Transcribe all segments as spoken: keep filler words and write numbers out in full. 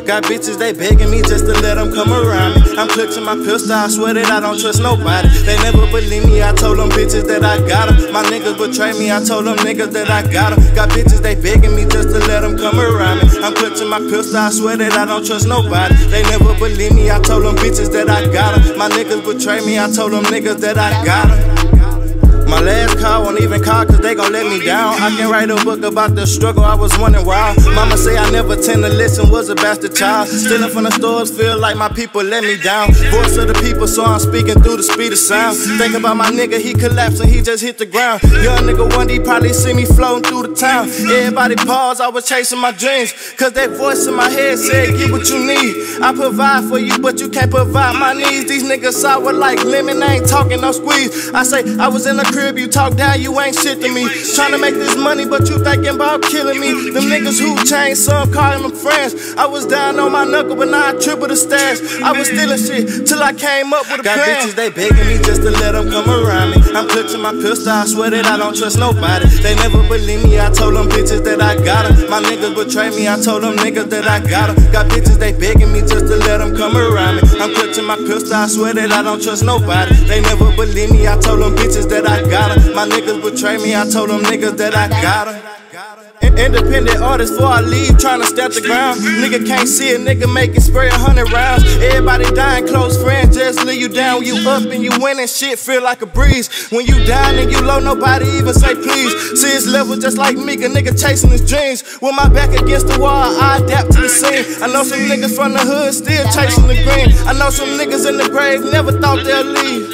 Got bitches, they begging me just to let them come around me. I'm clutching my pistol, I swear that I don't trust nobody. They never believe me, I told them bitches that I got them. My niggas betray me, I told them niggas that I got them. Got bitches, they begging me just to let them come around me. I'm clutching my pistol, I swear that I don't trust nobody. They never believe me, I told them bitches that I got them. My niggas betray me, I told them niggas that I got them. My last call won't even call cause they gon' let me down. I can write a book about the struggle, I was wondering why. Mama say I never tend to listen, was a bastard child. Stealing from the stores, feel like my people let me down. Voice of the people, so I'm speaking through the speed of sound. Think about my nigga, he collapsed and he just hit the ground. Young nigga one day probably see me floating through the town. Everybody pause, I was chasing my dreams. Cause that voice in my head said, get what you need. I provide for you, but you can't provide my needs. These niggas sour like lemon, I ain't talking no squeeze. I say, I was in the crib, you talk down, you ain't shit to me. Tryna make this money, but you thinking about killing me. Them niggas who changed, some calling them friends. I was down on my knuckle, but now I triple the stash. I was stealing shit till I came up with a plan. Got bitches, they begging me just to let them come around me. I'm clutching my pistol, I swear that I don't trust nobody. They never believe me, I told them bitches that I got them. My niggas betray me, I told them niggas that I got them. Got bitches, they begging me just to let them come around me. I'm clutching my pistol, I swear that I don't trust nobody. They never believe me, I told them bitches that I got them. My niggas betray me, I told them niggas that I got them. Independent artist before I leave, tryna step the ground. Nigga can't see a nigga make it spray a hundred rounds. Everybody dying, close friends just leave you down. When you up and you winning, shit feel like a breeze. When you down and you low, nobody even say please. See his level just like me, a nigga chasing his dreams. With my back against the wall, I adapt to the scene. I know some niggas from the hood still chasing the green. I know some niggas in the grave never thought they'll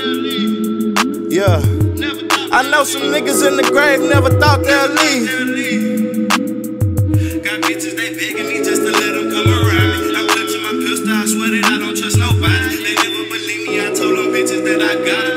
leave. Yeah. I know some niggas in the grave never thought they'll leave. Got bitches, they begging me just to let them come around me. I'm clutching my pistol, I swear that I don't trust nobody. They never believe me, I told them bitches that I got it.